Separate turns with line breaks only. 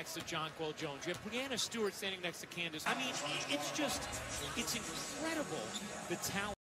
next to Jonquel Jones. You have Brianna Stewart standing next to Candace. I mean, it's incredible, the talent.